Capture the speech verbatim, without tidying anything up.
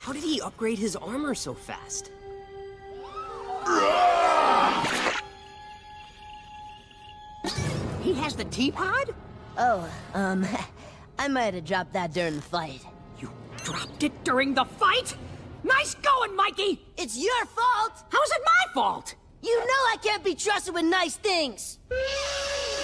How did he upgrade his armor so fast? He has the teapot? Oh, um, I might have dropped that during the fight. You dropped it during the fight? Nice going, Mikey! It's your fault! How's it my fault? You know I can't be trusted with nice things!